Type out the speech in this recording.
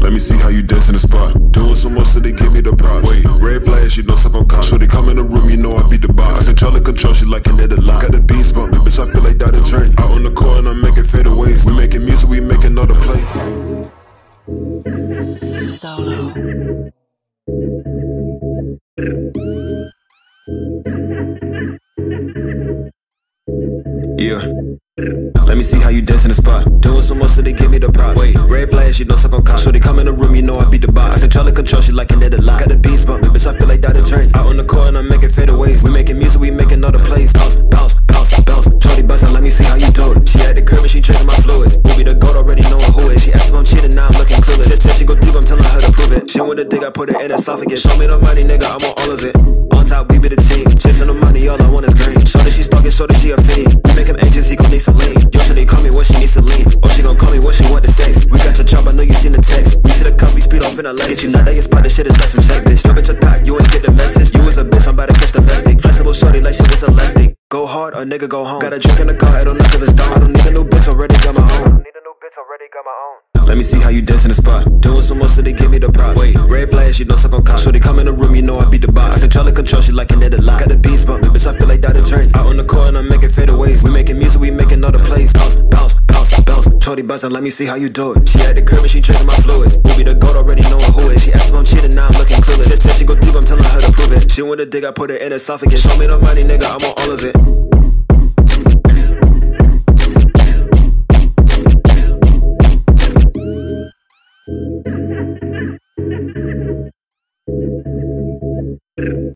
Let me see how you dance in the spot. Doing so much so they give me the props. Wait, red flag, she knows up on cop. Shorty come in the room, you know I beat the box. I control control, she like it at the lot. Got the beats bumping, bitch, I feel like Dr. Dre. Out on the court and I'm making fadeaways. We making music, we making all the play. Solo. Yeah. Let me see how you dance in the spot. Doing so much so they give me the props. Wait, red flag, she knows up on cop. Shorty come in the room, you know I beat the box. I control, she like it at the lot. Got the beats bumping, bitch, I feel like Dr. Dre. Out on the court and I'm making fadeaways. We making music, we making all the plays. Bounce, bounce, bounce, bounce. Shorty bustin', let me see how you do it. She at the crib and she drinking my fluids. Who be the goat, already knowing who it. She asked if I'm cheating, now I'm looking clueless. Till she go deep, I'm telling her to prove it. She want the dick, I put it in esophagus. Show me the money, nigga, I'm on all of it. On top, we be the team. Chasing the money, all I want is green. Shorty, she stalking, shorty, she a fiend. We make him anxious, he gon' need some lean. Yo, shorty call me when she needs to lean. Or she gon' call me when she want the sex. We got your job, I know you seen the text. We see the cops, we speed off in a lane. Get you not that you spot, this shit is less from check, bitch. No bitch a thought, you ain't get the message. You was a bitch, I'm about to catch the domestic. Flexible shorty like she was elastic. Go hard, or nigga go home. Got a drink in the car, I don't know if it's done. I don't need a new bitch, already got my own. Let me see how you dance in the spot. Doing so much so they give me the props. Wait, red flag, she knows up on cop. Shorty come in the room, you know I beat the box. I control, she like it at the lot. Got the beats bumping, bitch, I feel like Dr. Dre. Out on the court and I'm making fadeaways. We making music, we making all the plays. Bounce, bounce, bounce, bounce. Shorty bustin', let me see how you do it. She at the crib and she drinking my fluids. Who be the goat, already knowing who it. She asked if I'm cheating, now I'm looking clueless. Till she go deep, I'm telling her to prove it. She want the dick, I put it in esophagus. Show me the money, nigga, I'm on all of it.